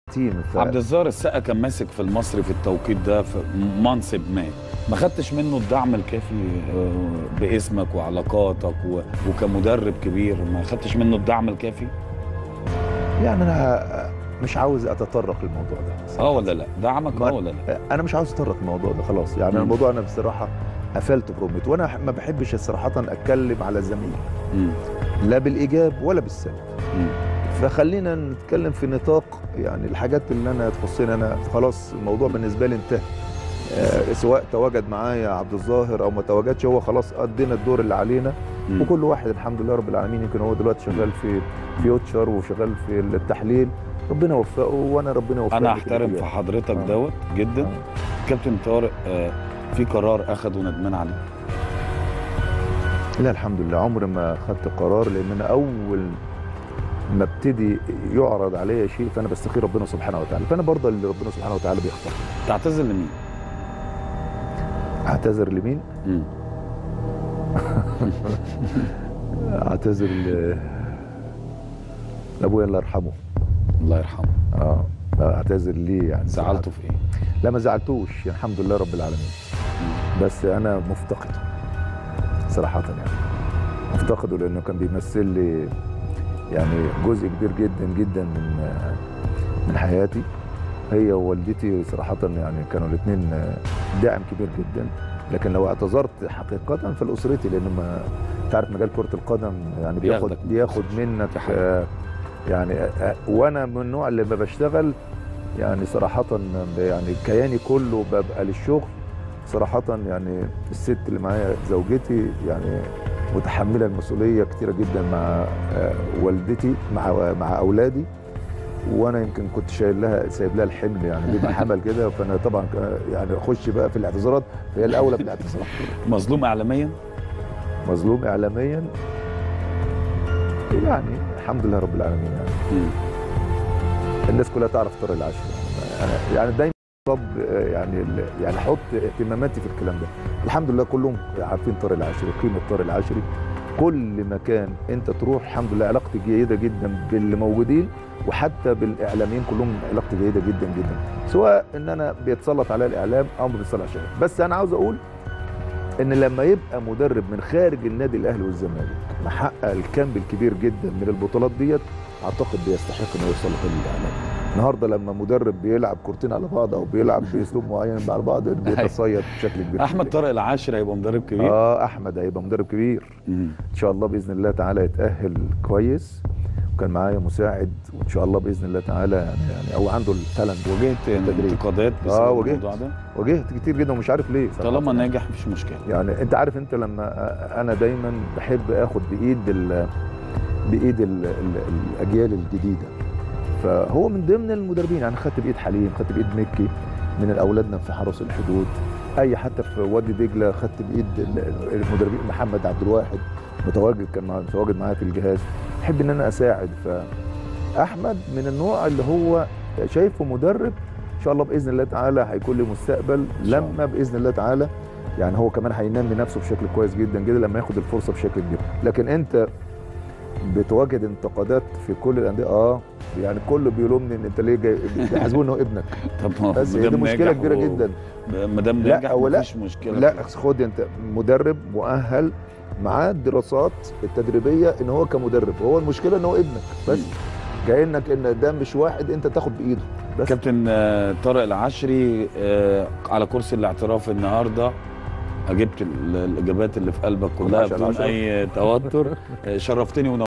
تيم عبد الظاهر السقا كان ماسك في المصري في التوقيت ده في منصب ما خدتش منه الدعم الكافي باسمك وعلاقاتك وكمدرب كبير ما خدتش منه الدعم الكافي؟ يعني انا مش عاوز اتطرق للموضوع ده صراحة. ولا لا دعمك ولا لا؟ انا مش عاوز اتطرق للموضوع ده خلاص، يعني الموضوع انا بصراحه قفلت بروميت، وانا ما بحبش صراحه اتكلم على زميل لا بالايجاب ولا بالسلب. فخلينا نتكلم في نطاق يعني الحاجات اللي انا تخصني انا، خلاص الموضوع بالنسبه لي انتهى. سواء تواجد معايا عبد الظاهر او ما تواجدش، هو خلاص قضينا الدور اللي علينا. وكل واحد الحمد لله رب العالمين، يمكن هو دلوقتي شغال في فيوتشر وشغال في التحليل، ربنا يوفقه وانا ربنا يوفقه. انا احترم في حضرتك دوت جدا. كابتن طارق في قرار اخده ندمان عليه؟ لا الحمد لله عمري ما خدت قرار، لان انا اول ما ابتدي يعرض عليا شيء فانا بستخير ربنا سبحانه وتعالى، فانا برضه اللي ربنا سبحانه وتعالى بيختار. تعتذر لمين؟ اعتذر لمين؟ اعتذر لابويا الله يرحمه. الله يرحمه. اعتذر ليه يعني؟ زعلته في ايه؟ لا ما زعلتوش يعني الحمد لله رب العالمين. بس انا مفتقده صراحه، يعني مفتقده لانه كان بيمثل لي يعني جزء كبير جدا جدا من حياتي. هي ووالدتي صراحه يعني كانوا الاثنين داعم كبير جدا. لكن لو اعتذرت حقيقه فلاسرتي، لان ما تعرف مجال كره القدم يعني بياخد منك يعني وانا من النوع اللي ما بشتغل يعني صراحه يعني كياني كله ببقى للشغل صراحه. يعني الست اللي معايا زوجتي يعني متحمله المسؤوليه كتيره جدا مع والدتي مع اولادي، وانا يمكن كنت سايب لها الحمل، يعني بيبقى حمل كده. فانا طبعا يعني اخش بقى في الاعتذارات، فهي الاولى بالاعتذار. مظلوم اعلاميا؟ مظلوم اعلاميا يعني الحمد لله رب العالمين. يعني الناس كلها تعرف طارق العشري، انا يعني دايما يعني احط اهتماماتي في الكلام ده. الحمد لله كلهم عارفين طارق العشري، قيمه طارق العشري. كل مكان انت تروح الحمد لله علاقتي جيده جدا باللي موجودين، وحتى بالاعلاميين كلهم علاقتي جيده جدا جدا، سواء ان انا بيتسلط عليا الاعلام او ما بيتسلطش عليا. بس انا عاوز اقول ان لما يبقى مدرب من خارج النادي الاهلي والزمالك محقق الكم الكبير جدا من البطولات ديت، اعتقد بيستحق انه يوصل للاعلام. النهارده لما مدرب بيلعب كورتين على بعض او بيلعب باسلوب معين على بعض بيتصيد بشكل كبير. احمد طارق العاشر هيبقى مدرب كبير؟ احمد هيبقى مدرب كبير ان شاء الله باذن الله تعالى، يتاهل كويس. وكان معايا مساعد، وان شاء الله باذن الله تعالى يعني هو عنده التالنت. واجهت انتقادات بسبب الموضوع ده؟ واجهت كتير جدا ومش عارف ليه. طالما ناجح مفيش مشكله. يعني انت عارف، انت لما انا دايما بحب اخد بايد الاجيال الجديده، فهو من ضمن المدربين. يعني خدت بايد حليم، خدت بايد مكي من اولادنا في حرس الحدود، اي حتى في وادي دجله خدت بايد المدربين. محمد عبد الواحد كان متواجد معايا في الجهاز، بحب ان انا اساعد. فاحمد من النوع اللي هو شايفه مدرب ان شاء الله باذن الله تعالى هيكون له مستقبل، لما باذن الله تعالى يعني هو كمان هينمي نفسه بشكل كويس جدا جدا لما ياخد الفرصه بشكل كبير. لكن انت بتواجد انتقادات في كل الانديه، يعني كله بيلومني ان انت ليه جاي، بيحسبوه انه ابنك. طب بس دي مشكله كبيره جدا. ما دام ناجح مفيش مشكله. لا خد انت مدرب مؤهل معاه الدراسات التدريبيه ان هو كمدرب، هو المشكله ان هو ابنك بس. كانك ان ده مش واحد انت تاخد بايده بس. كابتن طارق العشري على كرسي الاعتراف النهارده، جبت الاجابات اللي في قلبك كلها بدون اي توتر. شرفتني